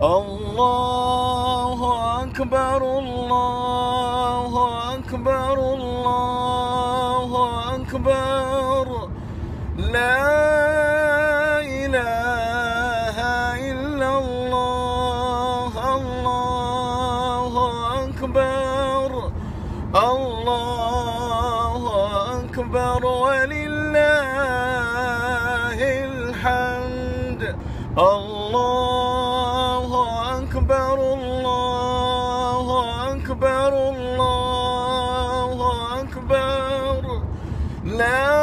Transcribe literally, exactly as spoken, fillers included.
الله أكبر الله أكبر الله أكبر لا إله إلا الله الله أكبر الله أكبر ولله الحمد الله أكبر الله أكبر الله أكبر لا